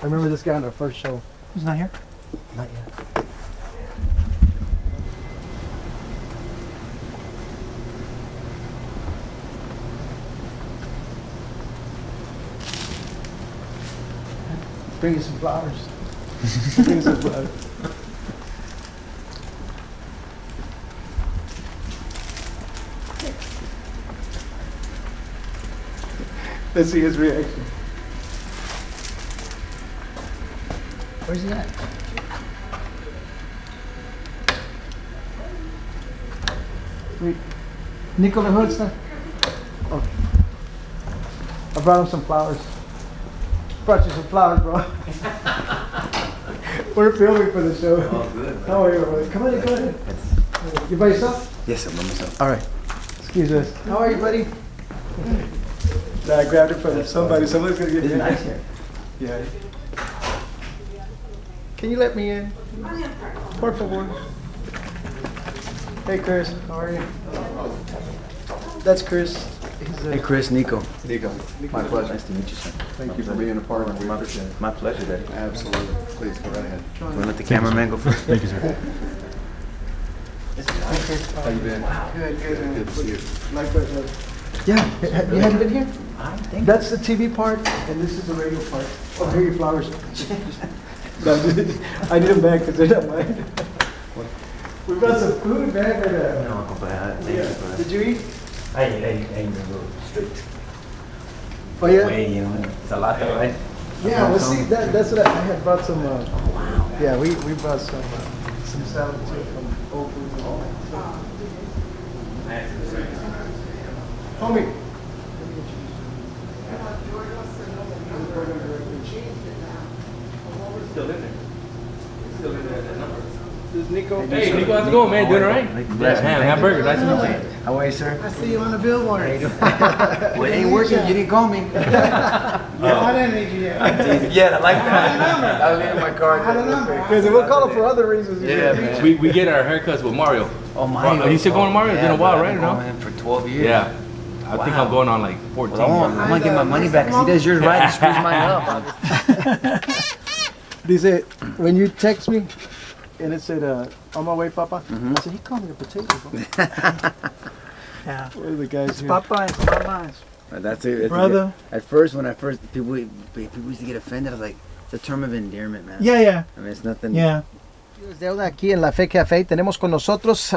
remember this guy on our first show. He's not here? Not yet. Bring you some flowers. Bring you some flowers. Let's see his reaction. Where's he at? Wait, Nico Lahood, sir? Oh. I brought him some flowers. Brought you some flowers, bro. We're filming for the show. Oh, good. Man. How are you, buddy? Come on in, go ahead. You by yourself? Yes, I'm by myself. All right. Excuse us. How are you, buddy? Nah, I grabbed it from somebody. Somebody's gonna get It's nice here. Yeah. Can you let me in? Por favor. Hey, Chris. How are you? That's Chris. Hey, Chris, Nico. Nico, my pleasure. Nice to meet you, sir. Thank you for being a part of it. We appreciate it. My pleasure, Daddy. Absolutely. Please go right ahead. Want to let the cameraman go first? Thank you, sir. How you been? Good, good, man. Good to see you. Likewise. Yeah, you hadn't been here? I think That's the TV part, and this is the radio part. Oh, here are your flowers. No, I need them back because they're not mine. We brought some food back. No, compadre. Thank you for that. Did you eat? I ain't a little strict Oh, yeah? way, you know. It's a lot, right? Yeah, well, see, that's what I had brought some. Yeah, we brought some salad too from Whole Foods and all that. Homie. Still in there. Still in there, that number. This is Nico. Hey, Nico, how's it going, man? Doing all right? Bless, Yeah, man. have burgers. Nice to meet you. How are you, sir? I see you on the billboard. Well, it ain't working. You didn't call me. I didn't need you yet. Yeah, I like that. I'll leave my card. Because we'll call him for other reasons. Yeah, man. We get our haircuts with Mario. Oh, Mario. Are you still going to Mario? It's been a while, right? Or no? I've been going for 12 years. Yeah. I think I'm going on like 14. Well, I'm going to get my money back because he does yours right and screws mine up. Dice, when you text me and it said, on my way, Papa, I said, he called me a potato. Bro. Yeah. What are the guys It's here? Papa, it's Mama. That's it. Brother. At first, people used to get offended. I was like, it's a term of endearment, man. Yeah, yeah. I mean, it's nothing. Yeah. Deuda aquí en La Fe Café tenemos con nosotros,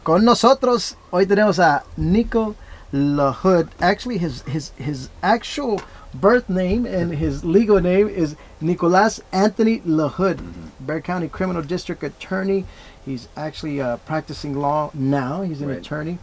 hoy tenemos a Nico Lahood. Actually, his actual birth name and his legal name is Nicolas Anthony Lahood, Bexar County Criminal District Attorney. He's actually practicing law now. He's an attorney.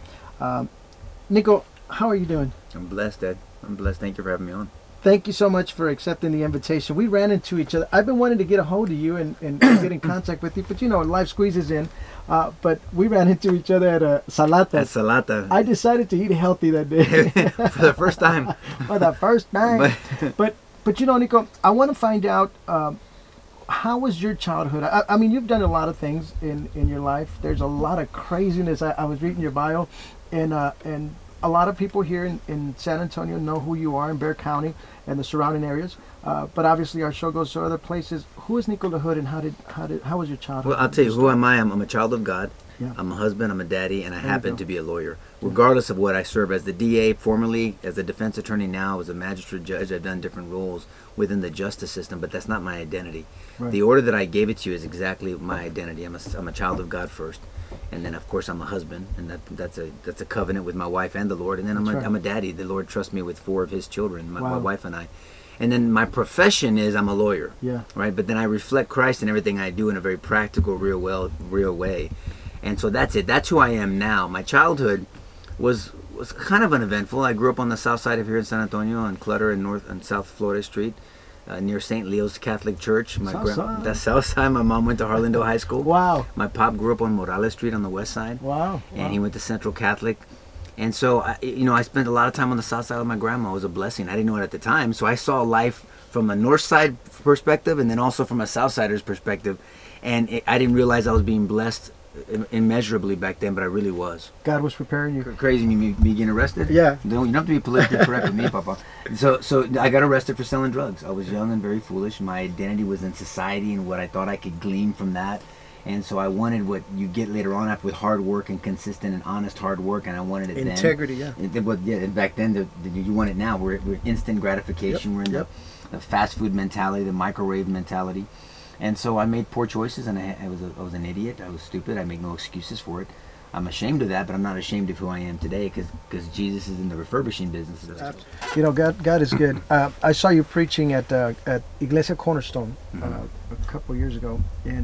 Nico, how are you doing? I'm blessed, Dad. I'm blessed. Thank you for having me on. Thank you so much for accepting the invitation. We ran into each other. I've been wanting to get a hold of you and get in contact with you, but you know, life squeezes in. But we ran into each other at a Salata. At Salata. I decided to eat healthy that day. For the first time. For the first time. But you know, Nico, I want to find out, how was your childhood? I mean, you've done a lot of things in your life. There's a lot of craziness. I was reading your bio, and a lot of people here in San Antonio know who you are in Bexar County and the surrounding areas. But obviously our show goes to other places. Who is Nico Lahood, and how was your childhood? Well, I'll tell you, who am I? I'm a child of God. Yeah. I'm a husband, I'm a daddy, and I happen to be a lawyer. Regardless of what I serve as the DA, formerly as a defense attorney, now as a magistrate judge, I've done different roles within the justice system, but that's not my identity. Right. The order that I gave it to you is exactly my identity. I'm a child of God first, and then of course I'm a husband, and that's a covenant with my wife and the Lord, and then I'm a daddy. The Lord trusts me with 4 of His children, my wife and I. And then my profession is I'm a lawyer, right? But then I reflect Christ in everything I do in a very practical, real way. And so that's it. That's who I am now. My childhood was kind of uneventful. I grew up on the south side of here in San Antonio, on Clutter and North and South Florida Street, near St. Leo's Catholic Church. The south side. My mom went to Harlandale High School. Wow. My pop grew up on Morales Street on the west side. Wow. And he went to Central Catholic. And so, I spent a lot of time on the south side with my grandma. It was a blessing. I didn't know it at the time. So I saw life from a north side perspective and then also from a south sider's perspective. And I didn't realize I was being blessed immeasurably back then, but I really was. God was preparing you. Crazy me getting arrested? Yeah. No, you don't have to be politically correct with me, Papa. So I got arrested for selling drugs. I was young and very foolish. My identity was in society and what I thought I could glean from that. And so I wanted what you get later on with hard work and consistent and honest hard work, and I wanted it Integrity, then. Integrity, yeah. And back then, you want it now. We're instant gratification. We're in the fast food mentality, the microwave mentality. And so I made poor choices, and I was an idiot. I was stupid. I make no excuses for it. I'm ashamed of that, but I'm not ashamed of who I am today because Jesus is in the refurbishing business. You know, God is good. I saw you preaching at Iglesia Cornerstone a couple years ago, and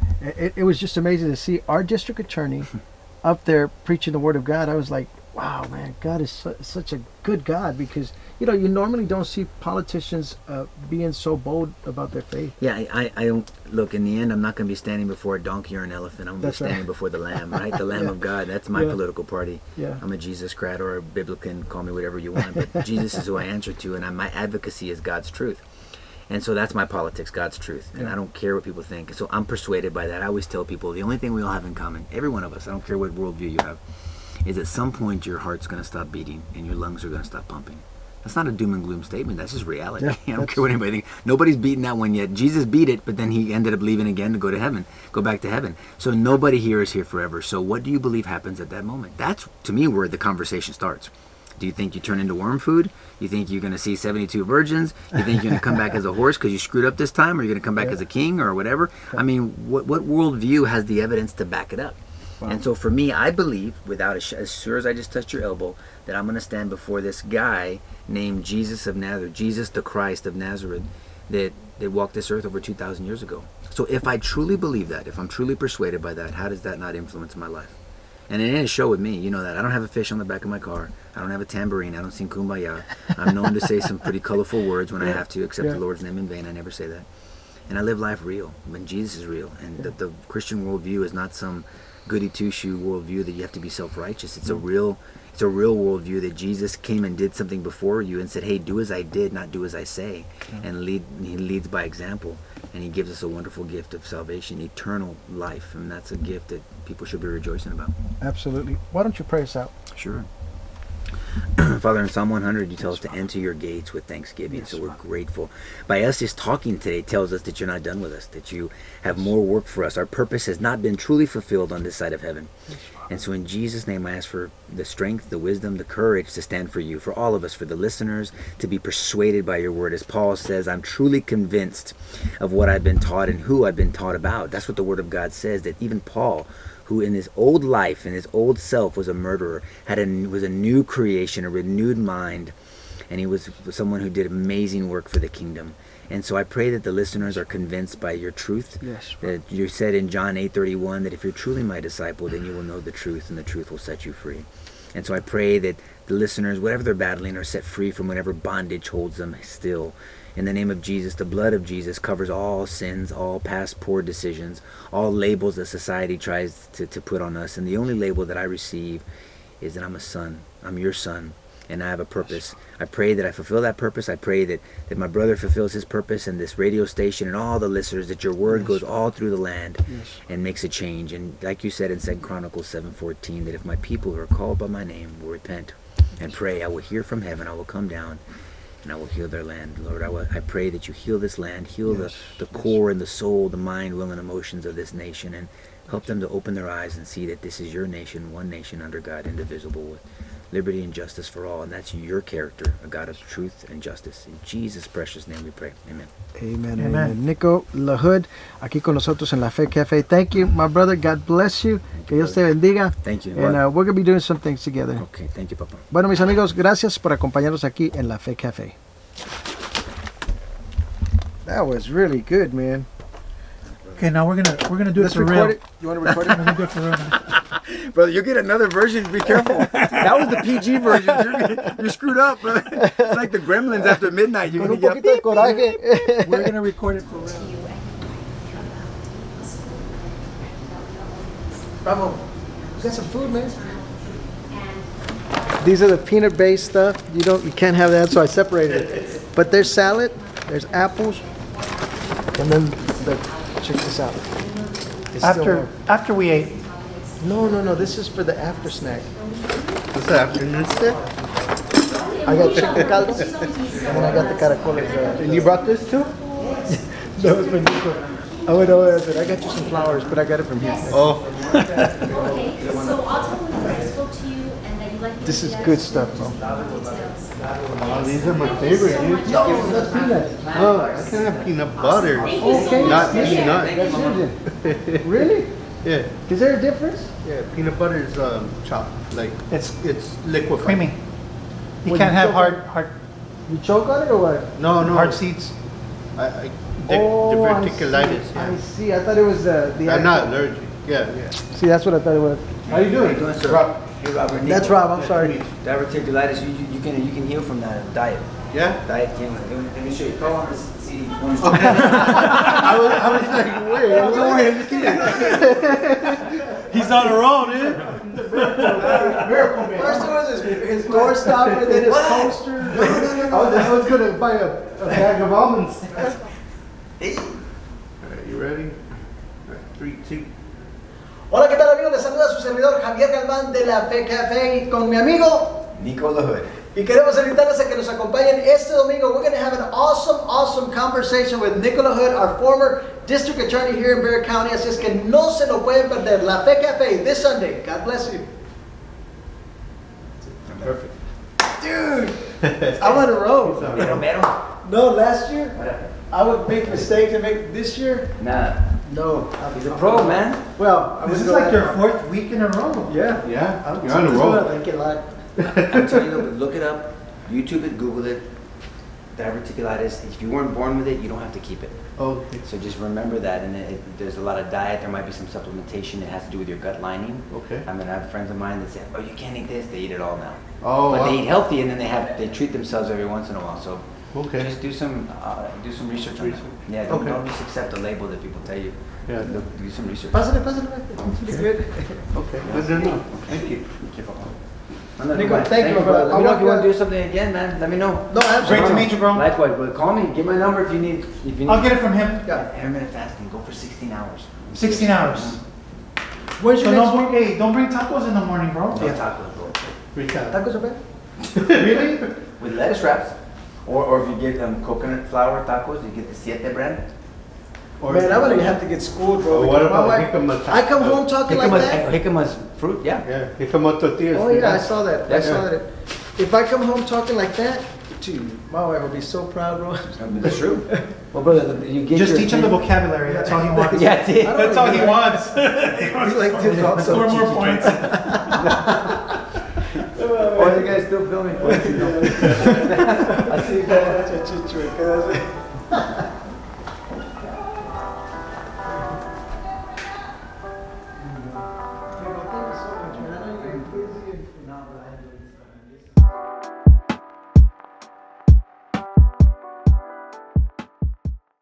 it was just amazing to see our district attorney up there preaching the Word of God. I was like, wow, man, God is such a good God, because you know, you normally don't see politicians being so bold about their faith. Yeah, I don't look. In the end, I'm not going to be standing before a donkey or an elephant. I'm going to be standing before the Lamb, right? The Lamb of God. That's my political party. Yeah. I'm a Jesus-crat or a Biblican. Call me whatever you want, but Jesus is who I answer to, and my advocacy is God's truth. And so that's my politics, God's truth. And I don't care what people think. So I'm persuaded by that. I always tell people the only thing we all have in common, every one of us, I don't care what worldview you have, is at some point your heart's going to stop beating and your lungs are going to stop pumping. That's not a doom and gloom statement. That's just reality. Yeah, I don't care what anybody thinks. Nobody's beaten that one yet. Jesus beat it, but then he ended up leaving again to go to heaven, go back to heaven. So nobody here is here forever. So what do you believe happens at that moment? That's, to me, where the conversation starts. Do you think you turn into worm food? You think you're going to see 72 virgins? You think you're going to come back as a horse because you screwed up this time? Or you're going to come back as a king or whatever? I mean, what worldview has the evidence to back it up? Wow. And so for me, I believe, as sure as I just touched your elbow, that I'm going to stand before this guy named Jesus of Nazareth, Jesus the Christ of Nazareth, that walked this earth over 2,000 years ago. So if I truly believe that, if I'm truly persuaded by that, how does that not influence my life? And it ain't a show with me, you know that. I don't have a fish on the back of my car. I don't have a tambourine. I don't sing Kumbaya. I'm known to say some pretty colorful words when I have to, except the Lord's name in vain. I never say that. And I live life real, when Jesus is real. And the Christian worldview is not some goody two-shoe worldview that you have to be self-righteous. It's a real worldview that Jesus came and did something before you and said, hey, do as I did, not do as I say. And he leads by example. And he gives us a wonderful gift of salvation, eternal life. And that's a gift that people should be rejoicing about. Absolutely. Why don't you pray us out? Sure. Father, in Psalm 100, you tell us to enter your gates with thanksgiving, so we're grateful. By us just talking today tells us that you're not done with us, that you have more work for us. Our purpose has not been truly fulfilled on this side of heaven. And so in Jesus' name, I ask for the strength, the wisdom, the courage to stand for you, for all of us, for the listeners, to be persuaded by your word. As Paul says, I'm truly convinced of what I've been taught and who I've been taught about. That's what the word of God says, that even Paul, who in his old life, in his old self, was a murderer, was a new creation, a renewed mind, and he was someone who did amazing work for the kingdom. And so I pray that the listeners are convinced by your truth. Yes. That you said in John 8:31 that if you're truly my disciple, then you will know the truth, and the truth will set you free. And so I pray that the listeners, whatever they're battling, are set free from whatever bondage holds them still. In the name of Jesus, the blood of Jesus covers all sins, all past poor decisions, all labels that society tries to put on us. And the only label that I receive is that I'm a son. I'm your son, and I have a purpose. I pray that I fulfill that purpose. I pray that my brother fulfills his purpose, and this radio station and all the listeners, that your word goes all through the land and makes a change. And like you said in 2 Chronicles 7:14, that if my people who are called by my name will repent and pray, I will hear from heaven, I will come down, and I will heal their land. Lord, I pray that you heal this land, heal the core and the soul, the mind, will, and emotions of this nation, and help them to open their eyes and see that this is your nation, one nation under God, indivisible, with liberty and justice for all. And that's your character, a God of truth and justice. In Jesus' precious name we pray. Amen. Amen. Amen. Nico Lahood, aquí con nosotros en La Fe Cafe. Thank you, my brother. God bless you. Que Dios te bendiga. Thank you. And we're going to be doing some things together. Okay, thank you, Papa. Bueno, mis amigos, gracias por acompañarnos aquí en La Fe Cafe. That was really good, man. Okay, now we're gonna do Let's it for record real. it. You want to record it? We're gonna do it for real. Brother, you'll get another version. Be careful. That was the PG version. You're screwed up, brother. It's like the Gremlins after midnight. You're Con going un to get poquito de coraje. We're gonna record it for real. Bravo. You got some food, man. These are the peanut-based stuff. You can't have that, so I separated it. But there's salad, there's apples, and then check this out. It's still warm. After we ate, No. This is for the after snack. What's the afternoon snack? I got chicken caldo, and then I got the caracoles. And you brought this too? That was for Nico. I said, I got you some flowers, but I got it from here. Oh. Okay, so I'll tell them that I spoke to you and that you like This is good stuff, bro. Oh, these are my favorite, dude. No, that's peanut. Oh, I can have peanut butter. Okay. Not peanut. That's it then. Really? Yeah. Is there a difference? Yeah, peanut butter is chopped. Like it's liquefied. Creamy. You When can't you have choke hard You choke on it or what? No. hard seeds. I I diverticulitis. see. I Yeah. see. I thought it was the. I'm not allergic. Yeah. See, that's what I thought it was. How you doing? doing, sir? Rob. Hey, Robert. Nico. That's Rob. I'm sorry. Diverticulitis, you can heal from that diet. Yeah. Diet can. Let me show you. Call on this CD. I was like, wait. He's on a roll, dude. First it was his doorstop, and then his coaster. I was gonna buy a bag of almonds. Hey. Alright, you ready? Alright, 3, 2. Hola, ¿qué tal, amigos? Les saluda su servidor Javier Galvan de la Fe Café con mi amigo. Nico Lahood. Y queremos invitarles a que nos acompañen este domingo. We're going to have an awesome conversation with Nico Lahood, our former district attorney here in Bexar County. Así es que no se lo pueden perder. La Fe Café this Sunday. God bless you. Perfect. Dude, I'm on a roll. Mero. No, last year What happened? I would make mistakes and make this year. Nah. No, He's a pro, man. Well, I This was is like your 4th week in a row. Yeah. Yeah, I'm you're on a I roll. like it a lot. I'm telling you, look it up. YouTube it, Google it. Diverticulitis. If you weren't born with it, you don't have to keep it. Okay. So just remember that. And there's a lot of diet. There might be some supplementation. It has to do with your gut lining. Okay. I mean, I have friends of mine that say, "Oh, you can't eat this." They eat it all now. Oh, But wow. they eat healthy, and then they treat themselves every once in a while. So Okay. just do some research on it. Yeah, don't just accept the label that people tell you. Yeah. Do some research. Pásale. It's good. Okay. Good to know. Thank you. Nico, thank you, brother. Let me know if you want to do something again, man. Let me know. No, Great to absolutely. meet you, bro. Likewise, but call me. Give my number if you need. I'll get it from him. Yeah. Intermittent fasting. Go for 16 hours. 16 hours. Where's So your next don't bring, don't bring tacos in the morning, bro. No tacos, bro. Recap. Tacos are bad? Really? With lettuce wraps, or if you get coconut flour tacos, you get the Siete brand. Or Man, I'm gonna have to get schooled, bro. Or what because my about wife- jicama I come home talking like that. Jicama's fruit, yeah. Yeah, jicama tortillas. Oh yeah, I saw that. I Yeah. saw that. If I come home talking like that, dude, my wife will be so proud, bro. I mean, that's true. Well, brother, you get Just your teach him the vocabulary. That's all he wants. Yeah, that's it. I don't That's all he even- wants. He's like, dude, also Score more points. Oh, you guys still filming? I see you guys.